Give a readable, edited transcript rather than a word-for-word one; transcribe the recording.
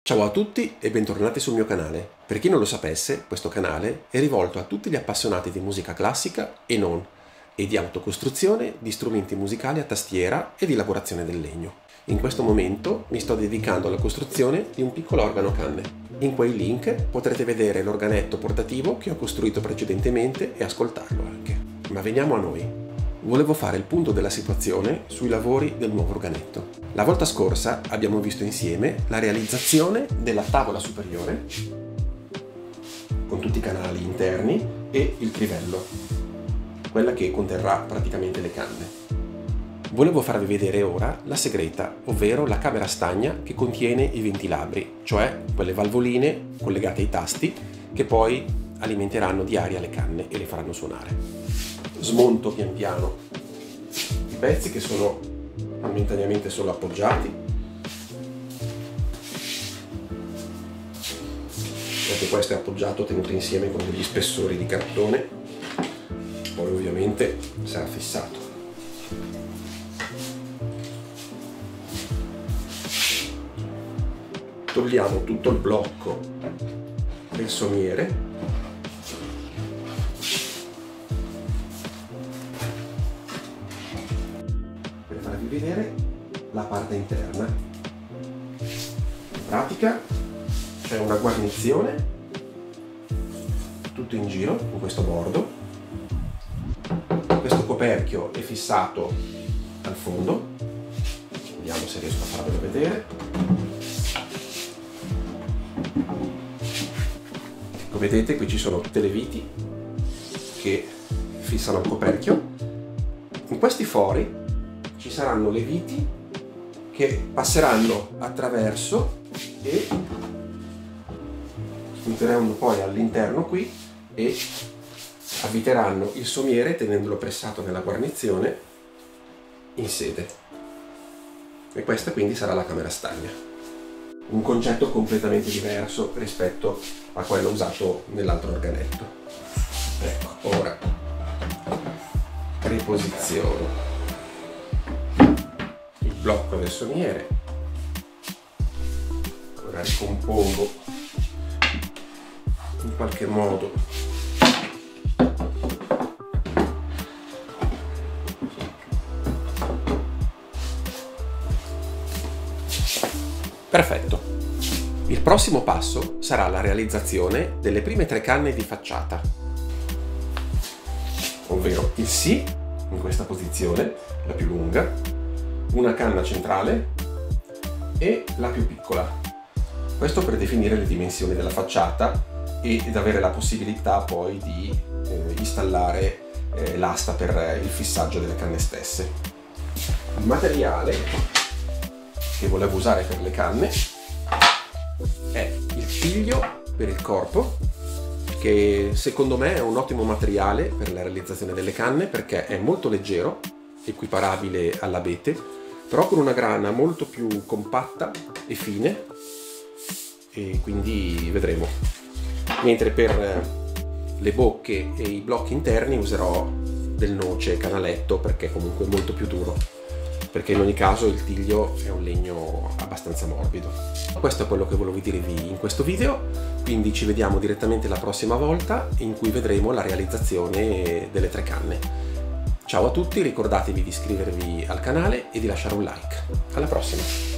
Ciao a tutti e bentornati sul mio canale. Per chi non lo sapesse, questo canale è rivolto a tutti gli appassionati di musica classica e non, e di autocostruzione di strumenti musicali a tastiera e di lavorazione del legno. In questo momento mi sto dedicando alla costruzione di un piccolo organo canne. In quei link potrete vedere l'organetto portativo che ho costruito precedentemente e ascoltarlo anche. Ma veniamo a noi. Volevo fare il punto della situazione sui lavori del nuovo organetto. La volta scorsa abbiamo visto insieme la realizzazione della tavola superiore con tutti i canali interni e il crivello, quella che conterrà praticamente le canne. Volevo farvi vedere ora la segreta, ovvero la camera stagna che contiene i ventilabri, cioè quelle valvoline collegate ai tasti che poi alimenteranno di aria le canne e le faranno suonare. Smonto pian piano i pezzi che sono momentaneamente solo appoggiati, perché questo è appoggiato tenuto insieme con degli spessori di cartone, poi ovviamente sarà fissato. Togliamo tutto il blocco del somiere per farvi vedere la parte interna. In pratica c'è una guarnizione tutto in giro in questo bordo. Questo coperchio è fissato al fondo, vediamo se riesco a farvelo vedere. Come vedete qui ci sono tutte le viti che fissano il coperchio. In questi fori ci saranno le viti che passeranno attraverso e spunteranno poi all'interno qui e avviteranno il somiere tenendolo pressato nella guarnizione in sede. E questa quindi sarà la camera stagna. Un concetto completamente diverso rispetto a quello usato nell'altro organetto. Ecco, ora riposiziono il blocco del somiere, ora ricompongo in qualche modo perfetto. Il prossimo passo sarà la realizzazione delle prime 3 canne di facciata, ovvero il Si in questa posizione, la più lunga, una canna centrale e la più piccola. Questo per definire le dimensioni della facciata ed avere la possibilità poi di installare l'asta per il fissaggio delle canne stesse. Il materiale che volevo usare per le canne è il tiglio per il corpo, che secondo me è un ottimo materiale per la realizzazione delle canne perché è molto leggero, equiparabile all'abete, però con una grana molto più compatta e fine, e quindi vedremo. Mentre per le bocche e i blocchi interni userò del noce canaletto perché è comunque molto più duro, perché in ogni caso il tiglio è un legno abbastanza morbido. Questo è quello che volevo dirvi in questo video, quindi ci vediamo direttamente la prossima volta in cui vedremo la realizzazione delle 3 canne. Ciao a tutti, ricordatevi di iscrivervi al canale e di lasciare un like. Alla prossima!